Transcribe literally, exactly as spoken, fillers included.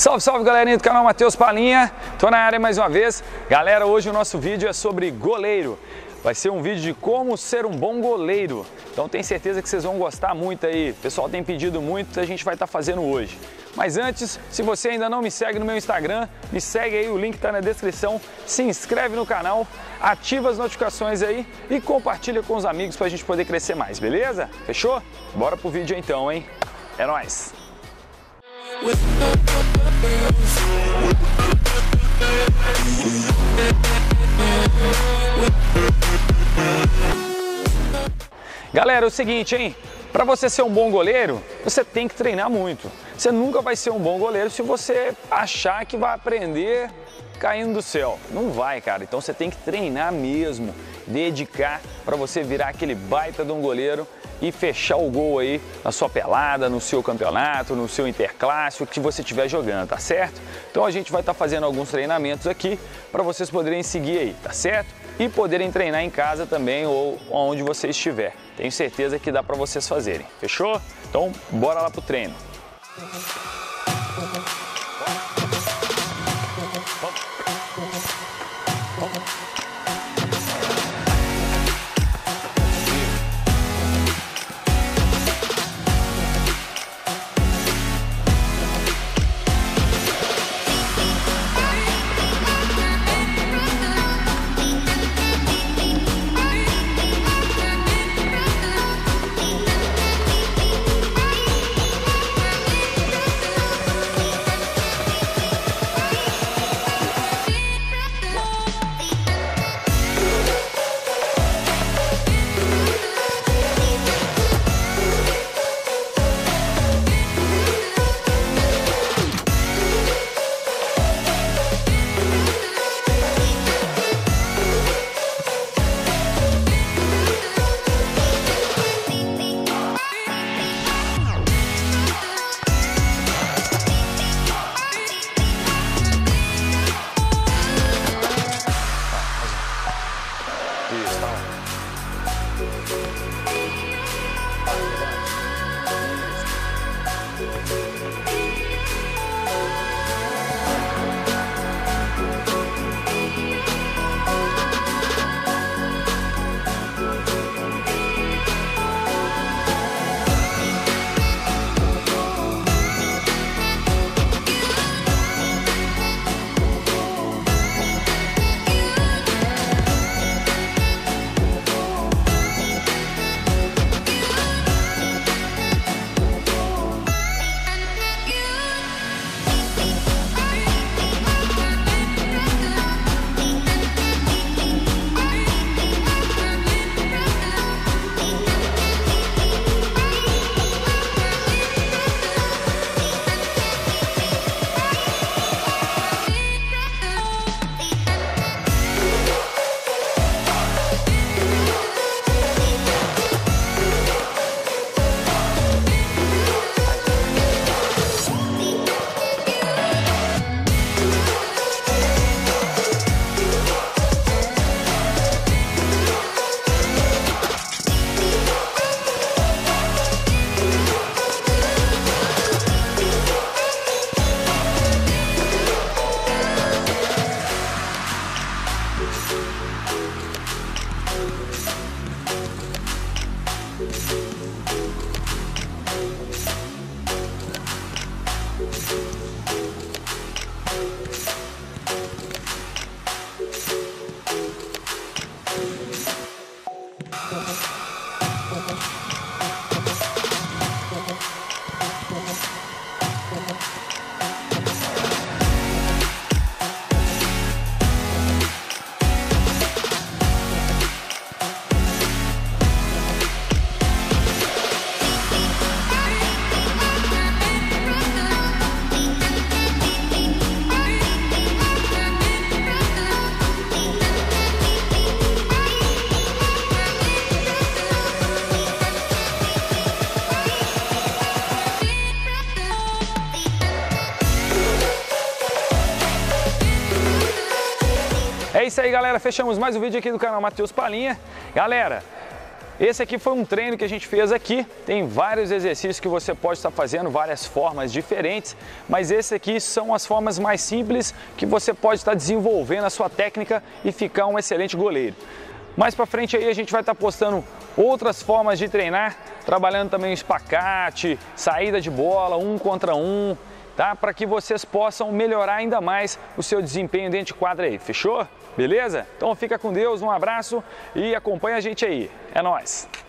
Salve, salve galerinha do canal Matheus Palinha, tô na área mais uma vez. Galera, hoje o nosso vídeo é sobre goleiro. Vai ser um vídeo de como ser um bom goleiro. Então tenho certeza que vocês vão gostar muito aí. O pessoal tem pedido muito, a gente vai estar fazendo hoje. Mas antes, se você ainda não me segue no meu Instagram, me segue aí, o link tá na descrição. Se inscreve no canal, ativa as notificações aí e compartilha com os amigos pra gente poder crescer mais, beleza? Fechou? Bora pro vídeo então, hein? É nóis! Galera, é o seguinte, hein? Para você ser um bom goleiro, você tem que treinar muito. Você nunca vai ser um bom goleiro se você achar que vai aprender caindo do céu. Não vai, cara. Então você tem que treinar mesmo, dedicar para você virar aquele baita de um goleiro e fechar o gol aí na sua pelada, no seu campeonato, no seu interclasse, o que você estiver jogando, tá certo? Então a gente vai estar tá fazendo alguns treinamentos aqui para vocês poderem seguir aí, tá certo? E poderem treinar em casa também ou onde você estiver. Tenho certeza que dá para vocês fazerem, fechou? Então bora lá pro treino. É isso aí, galera, fechamos mais um vídeo aqui do canal Matheus Palinha. Galera, Esse aqui foi um treino que a gente fez aqui, tem vários exercícios que você pode estar fazendo, várias formas diferentes, mas esse aqui são as formas mais simples que você pode estar desenvolvendo a sua técnica e ficar um excelente goleiro. Mais para frente aí a gente vai estar postando outras formas de treinar, trabalhando também o espacate, saída de bola, um contra um, tá? Para que vocês possam melhorar ainda mais o seu desempenho dentro de quadra aí, fechou? Beleza? Então fica com Deus, um abraço e acompanha a gente aí. É nóis!